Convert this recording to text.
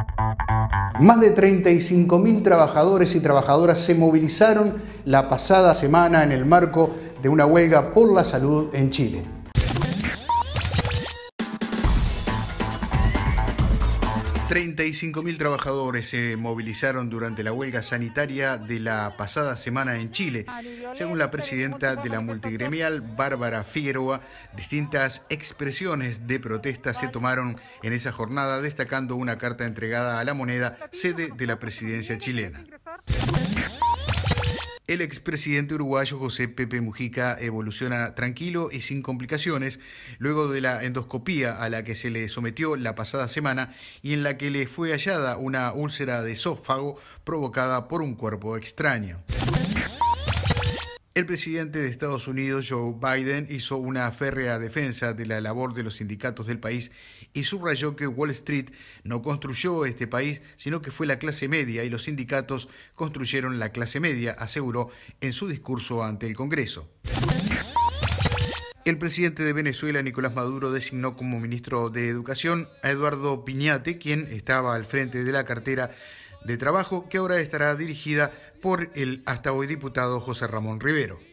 Más de 35.000 trabajadores y trabajadoras se movilizaron la pasada semana en el marco de una huelga por la salud en Chile. $35.000 trabajadores se movilizaron durante la huelga sanitaria de la pasada semana en Chile. Según la presidenta de la multigremial, Bárbara Figueroa, distintas expresiones de protesta se tomaron en esa jornada, destacando una carta entregada a La Moneda, sede de la presidencia chilena. El expresidente uruguayo José Pepe Mujica evoluciona tranquilo y sin complicaciones luego de la endoscopía a la que se le sometió la pasada semana y en la que le fue hallada una úlcera de esófago provocada por un cuerpo extraño. El presidente de Estados Unidos, Joe Biden, hizo una férrea defensa de la labor de los sindicatos del país y subrayó que Wall Street no construyó este país, sino que fue la clase media y los sindicatos construyeron la clase media, aseguró en su discurso ante el Congreso. El presidente de Venezuela, Nicolás Maduro, designó como ministro de Educación a Eduardo Piñate, quien estaba al frente de la cartera de trabajo, que ahora estará dirigida por el hasta hoy diputado José Ramón Rivero.